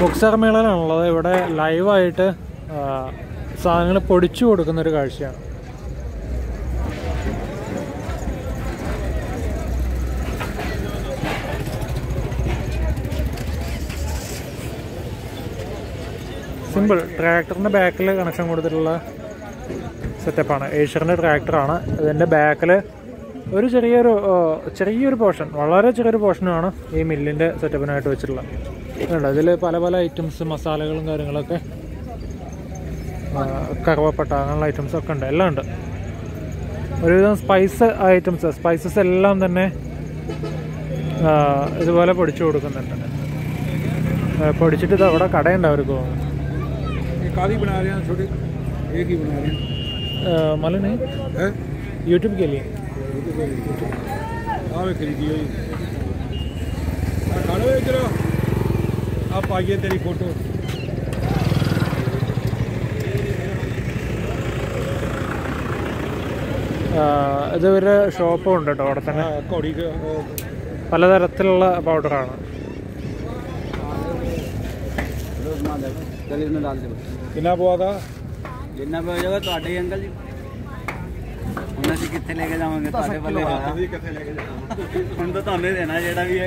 മുക്സർ മേളയിലാണുള്ളത്. ഇവിടെ ലൈവായിട്ട് സാധനങ്ങൾ പൊടിച്ചു കൊടുക്കുന്നൊരു കാഴ്ചയാണ്. സിമ്പിൾ ട്രാക്ടറിൻ്റെ ബാക്കിൽ കണക്ഷൻ കൊടുത്തിട്ടുള്ള സെറ്റപ്പാണ്. ഏഷ്യറിൻ്റെ ട്രാക്ടറാണ്. ഇതിൻ്റെ ബാക്കിൽ ഒരു ചെറിയൊരു പോർഷൻ, വളരെ ചെറിയൊരു പോർഷനാണ് ഈ മില്ലിൻ്റെ സെറ്റപ്പിനായിട്ട് വെച്ചിട്ടുള്ളത്. ഉണ്ട് ഇതിൽ പല പല ഐറ്റംസ്, മസാലകളും കാര്യങ്ങളൊക്കെ, കറുവപ്പട്ട അങ്ങനെയുള്ള ഐറ്റംസൊക്കെ ഉണ്ട്, എല്ലാം ഉണ്ട്. ഒരുവിധം സ്പൈസസ് എല്ലാം തന്നെ ഇതുപോലെ പൊടിച്ചു കൊടുക്കുന്നുണ്ട്. പൊടിച്ചിട്ട് ഇത് അവിടെ കടയുണ്ട് അവർക്ക് തോന്നുന്നു. मालूम नहीं यूट्यूब के लिए आप आइए तेरी फोटो ഇതൊരു ഷോപ്പും ഉണ്ട് കേട്ടോ അവിടെ തന്നെ. പലതരത്തിലുള്ള പൗഡറാണ്. कितना പോവാ जिन्ना पे हो जाएगा तो अंकल जी उन्हें से कितने लेके जाओगे तारे वाले हम तो ताने देना जेड़ा भी है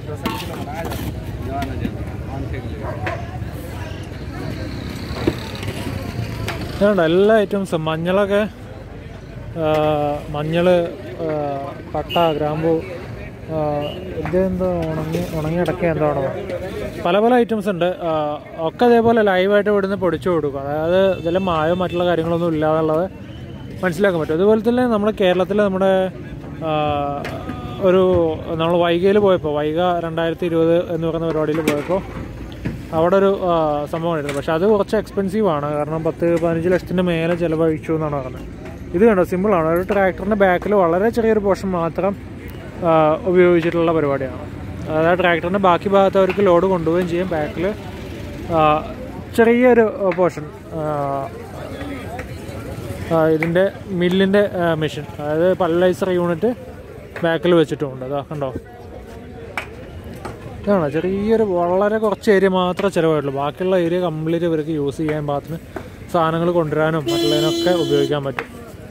എല്ലാ ഐറ്റംസും. മഞ്ഞളൊക്കെ, മഞ്ഞൾ, പട്ട, ഗ്രാമ്പൂ, ഇതെന്തോ ഉണങ്ങി അടക്ക എന്താണോ, പല പല ഐറ്റംസ് ഉണ്ട്. ഒക്കെ അതേപോലെ ലൈവായിട്ട് ഇവിടുന്ന് പൊടിച്ചു കൊടുക്കും. അതായത് ഇതിൽ മായോ മറ്റുള്ള കാര്യങ്ങളൊന്നും ഇല്ലാതുള്ളത് മനസ്സിലാക്കാൻ പറ്റും. അതുപോലെ തന്നെ നമ്മുടെ കേരളത്തിൽ നമ്മൾ വൈഗയിൽ പോയപ്പോൾ, വൈഗ 2020 എന്ന് പറയുന്ന പരിപാടിയിൽ പോയപ്പോൾ അവിടെ ഒരു സംഭവം ആയിരുന്നു. പക്ഷെ അത് കുറച്ച് എക്സ്പെൻസീവാണ്. കാരണം 10-15 ലക്ഷത്തിന് മേലെ ചിലവഴിച്ചു എന്നാണ് പറഞ്ഞത്. ഇത് കണ്ടോ, സിമ്പിളാണ്. ഒരു ട്രാക്ടറിൻ്റെ ബാക്കിൽ വളരെ ചെറിയൊരു പോർഷൻ മാത്രം ഉപയോഗിച്ചിട്ടുള്ള പരിപാടിയാണ്. അതായത് ട്രാക്ടറിൻ്റെ ബാക്കി ഭാഗത്ത് അവർക്ക് ലോഡ് കൊണ്ടുപോവുകയും ചെയ്യും. ബാക്കിൽ ചെറിയൊരു പോർഷൻ ഇതിൻ്റെ മില്ലിൻ്റെ മെഷീൻ, അതായത് പൾവറൈസർ യൂണിറ്റ് ബാക്കിൽ വെച്ചിട്ടുമുണ്ട്. അതാ കണ്ടോ, ഇതാണ് ചെറിയൊരു, വളരെ കുറച്ച് ഏരിയ മാത്രമേ ചിലവായിട്ടുള്ളൂ. ബാക്കിയുള്ള ഏരിയ കംപ്ലീറ്റ് ഇവർക്ക് യൂസ് ചെയ്യാൻ പാകത്തിന് സാധനങ്ങൾ കൊണ്ടുവരാനും മറ്റുള്ളതിനൊക്കെ ഉപയോഗിക്കാൻ പറ്റും.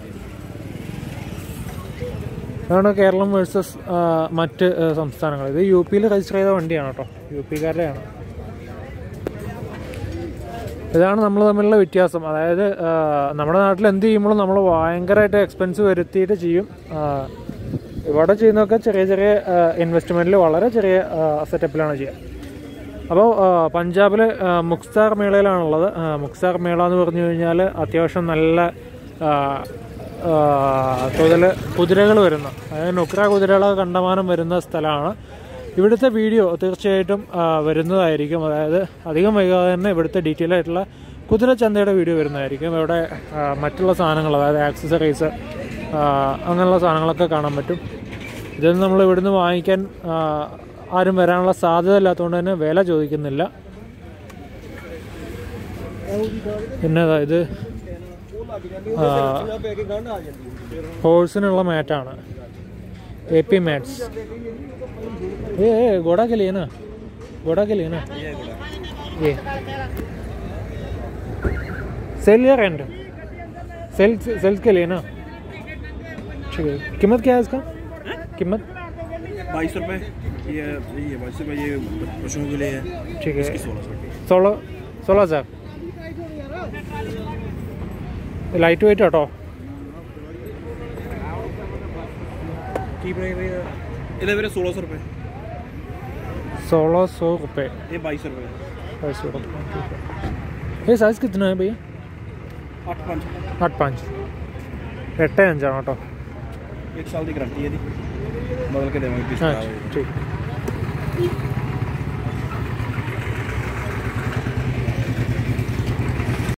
അതാണ് കേരളം വേഴ്സസ് മറ്റ് സംസ്ഥാനങ്ങൾ. ഇത് UP രജിസ്റ്റർ ചെയ്ത വണ്ടിയാണ് കേട്ടോ, UP-കാരുടെയാണ്. ഇതാണ് നമ്മൾ തമ്മിലുള്ള വ്യത്യാസം. അതായത് നമ്മുടെ നാട്ടിൽ എന്ത് ചെയ്യുമ്പോഴും നമ്മൾ ഭയങ്കരമായിട്ട് എക്സ്പെൻസ് വരുത്തിയിട്ട് ചെയ്യും. ഇവിടെ ചെയ്യുന്നതൊക്കെ ചെറിയ ചെറിയ ഇൻവെസ്റ്റ്മെൻറ്റിൽ വളരെ ചെറിയ സെറ്റപ്പിലാണ് ചെയ്യുക. അപ്പോൾ പഞ്ചാബിൽ മുക്സാർ മേളയിലാണുള്ളത്. മുക്സാർ മേള എന്ന് പറഞ്ഞു കഴിഞ്ഞാൽ അത്യാവശ്യം നല്ല തോതിൽ കുതിരകൾ വരുന്ന, അതായത് നുക്ര കുതിരകൾ കണ്ടമാനം വരുന്ന സ്ഥലമാണ്. ഇവിടുത്തെ വീഡിയോ തീർച്ചയായിട്ടും വരുന്നതായിരിക്കും. അതായത് അധികം വൈകാതെ തന്നെ ഇവിടുത്തെ ഡീറ്റെയിൽ ആയിട്ടുള്ള കുതിരച്ചന്തയുടെ വീഡിയോ വരുന്നതായിരിക്കും. ഇവിടെ മറ്റുള്ള സാധനങ്ങൾ, അതായത് ആക്സസറീസ് അങ്ങനെയുള്ള സാധനങ്ങളൊക്കെ കാണാൻ പറ്റും. ഇതൊന്നും നമ്മൾ ഇവിടുന്ന് വാങ്ങിക്കാൻ ആരും വരാനുള്ള സാധ്യത ഇല്ലാത്തതുകൊണ്ട് തന്നെ വില ചോദിക്കുന്നില്ല. പിന്നെ ഇത് ഹോഴ്സിനുള്ള മാറ്റാണ്, AP मैट्स. ये घोड़ा के लिए ना, ये सेल या रेंट? सेल्स के लिए ना. ठीक है. कीमत क्या है इसका? कीमत 22 रुपये. ये 22 रुपये ये पशुओं के लिए है. ठीक है. 16,000. ലൈറ്റ് വെയിറ്റ് കേട്ടോ. इधर मेरे 1600 रुपये. 1600 रुपये. ये 22 रुपये. 22 रुपये. ये साइज़ कितना है भैया? 8.5. 8.5. 8.5 ആണ് കേട്ടോ. 1 साल की गारंटी है दी, बदल के देवांगे. ठीक.